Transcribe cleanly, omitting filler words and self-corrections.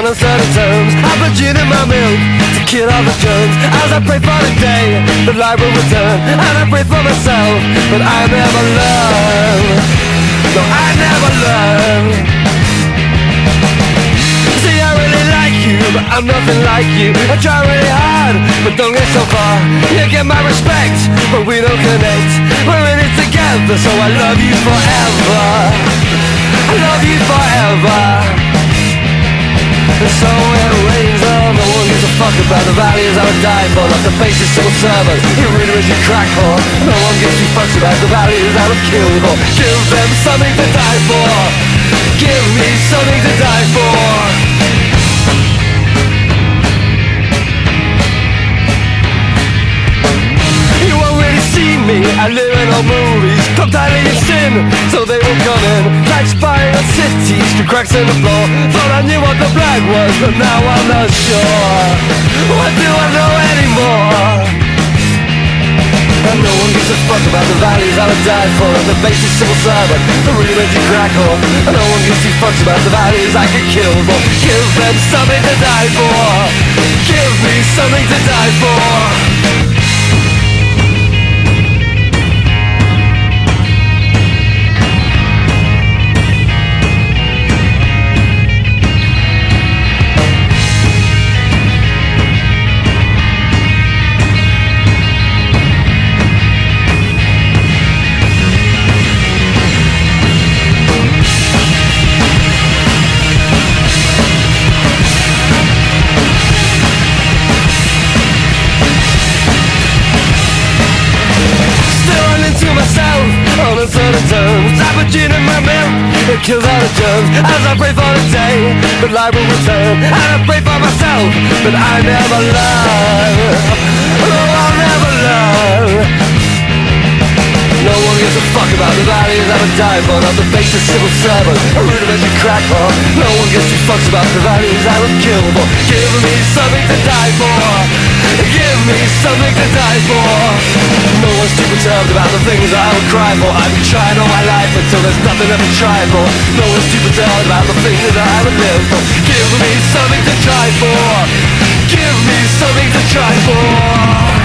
uncertain terms. I put gin in my milk to kill all the germs. As I pray for the day that life will return, and I pray for myself, but I never learn. No, I never learn. See, I really like you, but I'm nothing like you. I try really hard, but don't get so far. You get my respect, but we don't connect. We're in it together, so I love you forever. I love you forever. And so it rains on, no one gives a fuck about the values I would die for. Like the basic civil servant, you read as you crack whore. No one gives two fucks about the values I would kill for. Give them something to die for. Give me something to die for. You won't really see me, I live in old movies. Come tired of your sin, so they will come in. Like spying on cities, through cracks in the floor. Thought I knew what the black was, but now I'm not sure. What do I know anymore? And no one gives a fuck about the values I would die for. The basic civil servant, the rudimentary crack whore. And no one gives two fucks about the values I could kill for. Give them something to die for. Give me something to die for. Terms. I put gin in my milk, it kills all the germs. As I pray for the day that life will return, and I pray for myself, but I never learn. Oh, I'll never learn. No one gives a fuck about the values I would die for. Not the basic civil servant, a rudimentary crack whore. No one gives two fucks about the values I would kill for. Give me something to die for. Give me something to die for. No one's too perturbed about the things I would cry for. I've been trying all my life until there's nothing left to try for. No one's too perturbed about the things that I would live for. Give me something to try for. Give me something to try for.